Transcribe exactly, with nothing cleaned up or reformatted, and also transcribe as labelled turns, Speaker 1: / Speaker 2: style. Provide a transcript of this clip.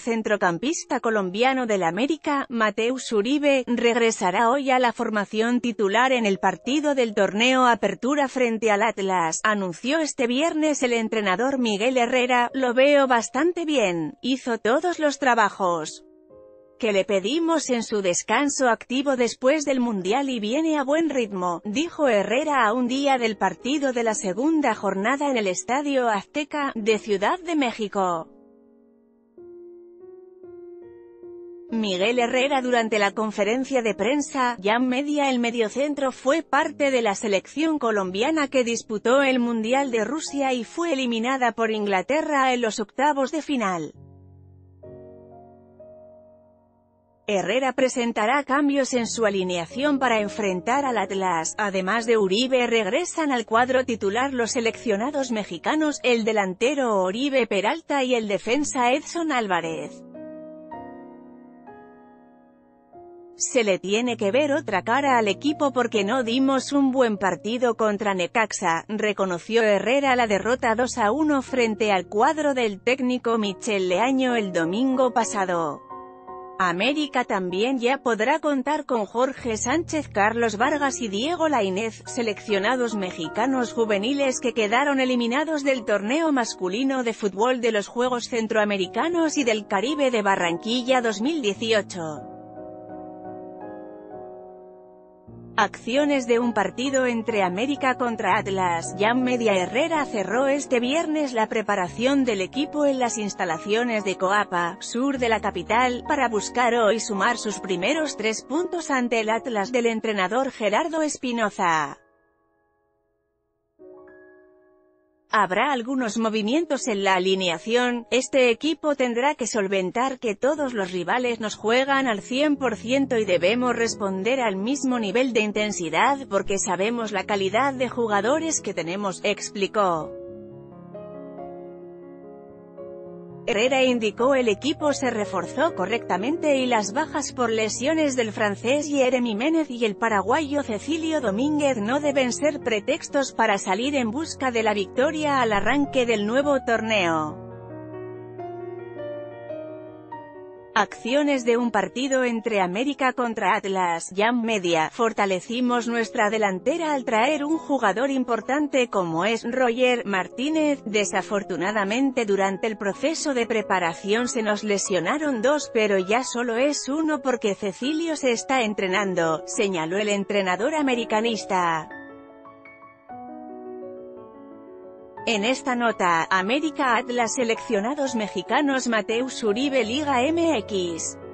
Speaker 1: centrocampista colombiano del América, Mateus Uribe, regresará hoy a la formación titular en el partido del torneo Apertura frente al Atlas, anunció este viernes el entrenador Miguel Herrera. Lo veo bastante bien, hizo todos los trabajos que le pedimos en su descanso activo después del Mundial y viene a buen ritmo, dijo Herrera a un día del partido de la segunda jornada en el Estadio Azteca, de Ciudad de México. Miguel Herrera durante la conferencia de prensa, Jan Media el mediocentro fue parte de la selección colombiana que disputó el Mundial de Rusia y fue eliminada por Inglaterra en los octavos de final. Herrera presentará cambios en su alineación para enfrentar al Atlas. Además de Uribe, regresan al cuadro titular los seleccionados mexicanos, el delantero Oribe Peralta y el defensa Edson Álvarez. Se le tiene que ver otra cara al equipo porque no dimos un buen partido contra Necaxa, reconoció Herrera la derrota dos a uno frente al cuadro del técnico Michel Leaño el domingo pasado. América también ya podrá contar con Jorge Sánchez, Carlos Vargas y Diego Lainez, seleccionados mexicanos juveniles que quedaron eliminados del torneo masculino de fútbol de los Juegos Centroamericanos y del Caribe de Barranquilla dos mil dieciocho. Acciones de un partido entre América contra Atlas. Jan Media Herrera cerró este viernes la preparación del equipo en las instalaciones de Coapa, sur de la capital, para buscar hoy sumar sus primeros tres puntos ante el Atlas del entrenador Gerardo Espinoza. Habrá algunos movimientos en la alineación. Este equipo tendrá que solventar que todos los rivales nos juegan al cien por ciento y debemos responder al mismo nivel de intensidad porque sabemos la calidad de jugadores que tenemos, explicó. Herrera indicó el equipo se reforzó correctamente y las bajas por lesiones del francés Yeremy Ménez y el paraguayo Cecilio Domínguez no deben ser pretextos para salir en busca de la victoria al arranque del nuevo torneo. Acciones de un partido entre América contra Atlas. Jan Media, fortalecimos nuestra delantera al traer un jugador importante como es Roger Martínez. Desafortunadamente durante el proceso de preparación se nos lesionaron dos, pero ya solo es uno porque Cecilio se está entrenando, señaló el entrenador americanista. En esta nota, América Atlas seleccionados mexicanos Mateus Uribe Liga M X.